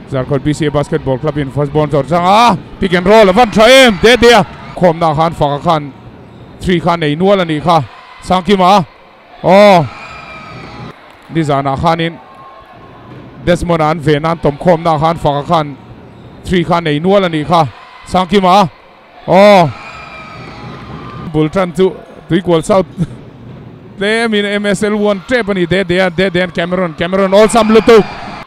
Zarkot BCA Basketball Club in first ball zor changa pick and roll van thaim de dia khom na khan fa khan 3 khan nei nual ani kha sangkima oh nizana khanin Desmond an venan tom khom na khan fa khan 3 khan nei nual ani kha sangkima oh Bultran to equal south they mean MSL 1 trap ani de Cameron all some lutu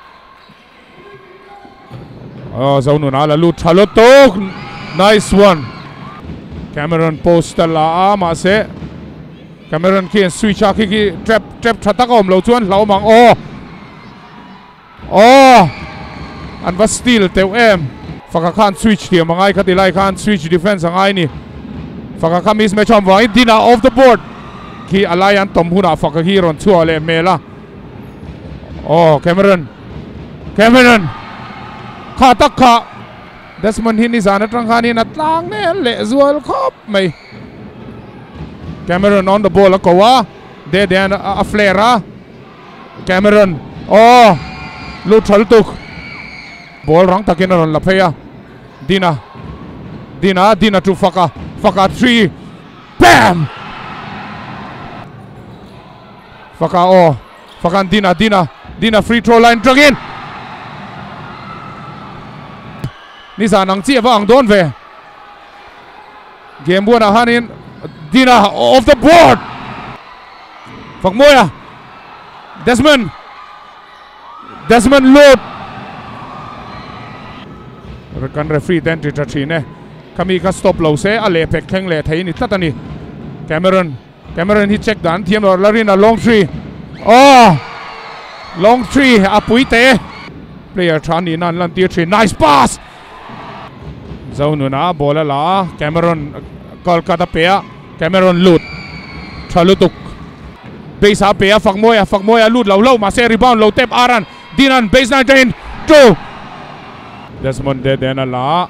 oh zaunu na la lut thalotok nice one Cameron post la ma se Cameron ki switch ki trap thata kom lo chuan lau mang an va steal teu em faka khan switch ti mangai khati lai khan switch defense angai ni faka kha miss match am vai dina off the board ki allian tom huna faka hi ron chu le mela Cameron kha tak kha Desmond hin ni zana tang khan in atlang ne le zual khop mai Cameron on the ball akawa de den a flera Cameron lu thal tuk ball rang takin ron la phaya Dina to faka 3 bam faka Dina free throw line dragin Nisa nang chia va ang don ve game buana hanin Dina off the board Fakmoya Desmond load kan referee ten ti thathi ne kami ka stop lo se ale pek kheng le thai ni tatani Cameron hi check dan thiam lo larina long three long three apui te player thani nan lan ti three nice pass Zaununa bola la Cameron Kolkata pea Cameron loot thalutuk base ha pea Fakmoya loot lo ma se rebound lo tep aran Dinan baseline train 2 Desmond de dena la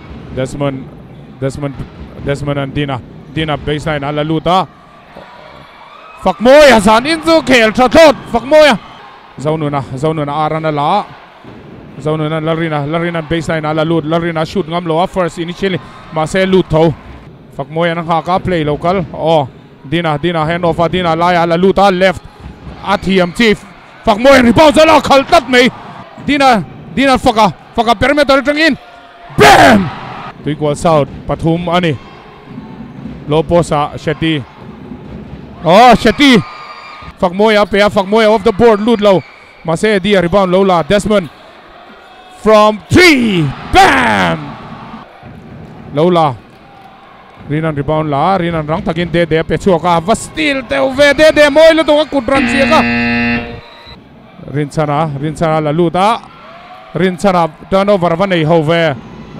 Desmond and Dina baseline ala luta Fakmoya san in zu khel thatot Fakmoya Zaununa aran la Zaununa Larina baseline ala lut Larina shoot ngam lo first initially ma se lut tho Fakmoya nang ha ka play local Dina hand off Dina la ala luta left athiam chief Fakmoya rebound zala khal tat mei Dina faka perimeter tangin bam to equal south Pathum ani Loposa Shetty Shetty Fakmoya off the board lut low ma se dia rebound low la Desmond from 3 bam Lola Rinan rebound la Rinan rang takin de pe chuaka va steal te ve de moi lo to kutran sia ka Rinsana la luta Rinsana turnover va nei ho ve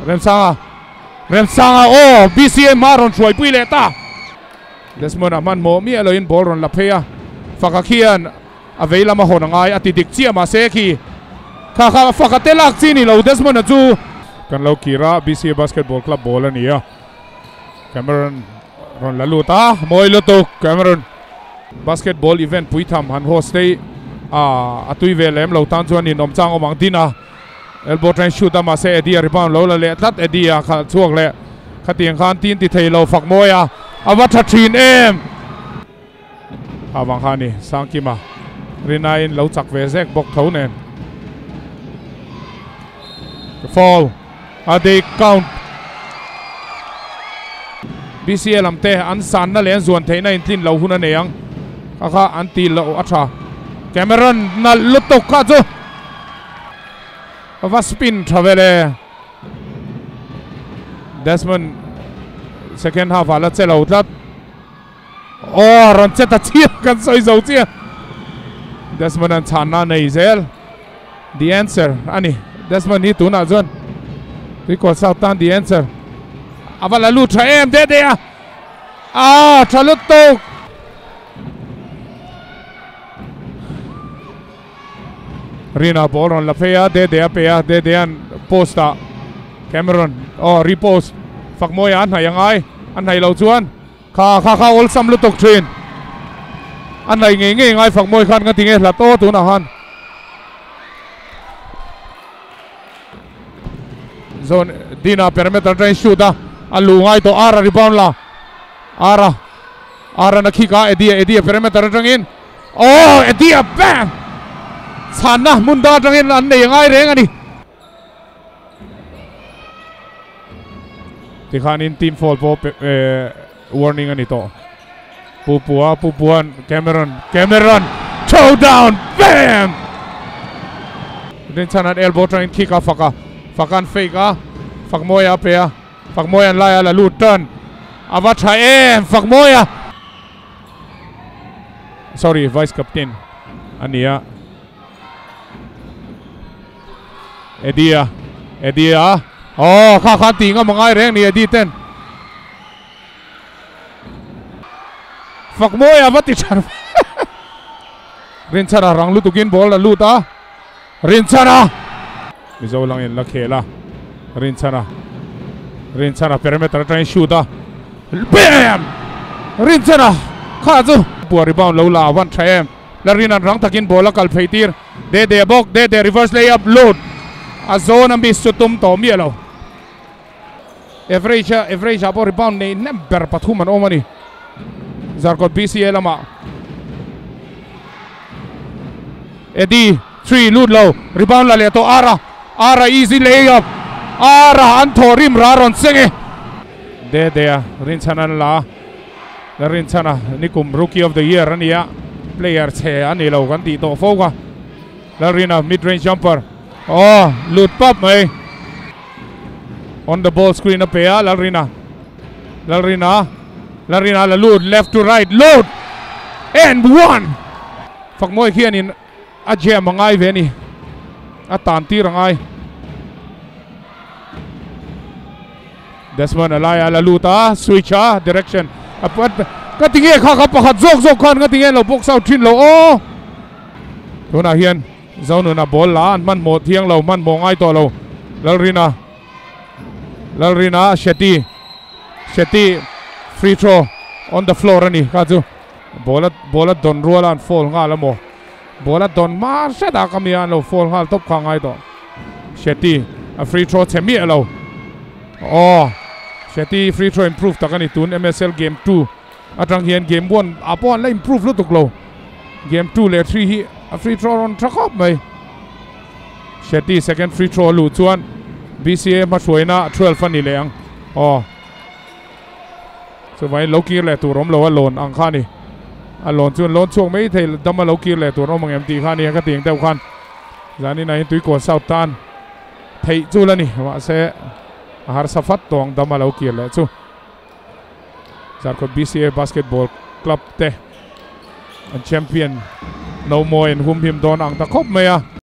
Remsanga BCA maron chuai pui le ta Desmond aman mo mi alo in ball ron la phea Fakakian aveila ma honangai atidik chia ma se ki kha fakatelak chini lo Desmond chu kan lo kira BCA Basketball Club ball ania Cameron ron la luta moi lo to Cameron basketball event puitham han host dei atui velem lo tan chuan in omchang omang Dina elbow try shoot ma se edia rebound lo la le tat edia kha chuak le khatiang khan tin ti thei lo Fakmoya awatha thin em awang khani sangkima Rinain lo chak ve zek bok thau nen fall they count BCA lamte an san na len zuan theina in tin lo huna neyang kha an ti lo atha Cameron na lutok kha chu va spin travele Desmond second half ala chelo tat ron cheta chia kan soi zo chia Desmond an chana nei zel the answer ani Desmond ni tuna zon because Southern the answer avala lu traem de chalutok Rina ball on la fea de an posta Cameron repost Fakmoya an hai an hai lo chuan kha ol sam lutok train an hai nge ngai Fakmoy khan nga tinge la to tu na han zone dina perimeter train shoot alu ngai to ara rebound la ara na khika edia perimeter tangin oh edia bam sana munda tangin an nei ngai reng ani tikhanin team fall po warning ani to pupuan Cameron showdown bam din sanat elbow trying kick off fakan fake fakmoya pe fakmoya lai ala lut turn avacha fakmoya sorry vice captain ania edia oh kha tinga mangai reng ni edi ten fakmoya vati char rinchara ranglu tukin ball la luta rinchara mizo lang in la khela rinchara perimeter try shoot bam rinchara khazu bu rebound lo la one try larina rang takin bola kal pheitir de bok de reverse layup load a zone am bis sutum to mielo average abo rebound nei number pathuman omani zarkot BCA lama Eddie 3 loot low rebound la le to ara easy layup ara antorim raron senge de rinchana la rinchana nikum rookie of the year ania player che ani lo kan ti to foga larina mid range jumper oh loot pop mai on the ball screen up here larina la loot left to right load and one fakmoi khian in a jam mangai veni a tan ti rangai Desmond alaya la luta switch direction apat katinge kha pakhat zok khan katinge lo box out thin lo o tuna hian zone na ball la man mo thiang lo man mo ngai to lo Lalrina Shetty free throw on the floor ani kaju bola don rola and fall nga lamo bola don mar sada kamia lo fall hal top khangai to Shetty a free throw chemi alo oh Shetty free throw improve takani tun MSL game 2 atang hian game 1 apon la improve lo tuklo game 2 le 3 hi a free throw on trakop mai Shetty second free throw lu chuan BCA ma chuaina 12 ani leang oh so vai lokir le tu rom lo alon ang khani alon chun lon chuang mai thei dama lokir le tu rom ang MT khani ka tiang teu khan zani nai tui ko south tan thei chu lani wa se har safat tong dama lokir le chu zarko BCA basketball club te and champion no more in hum him don ang ta khop mai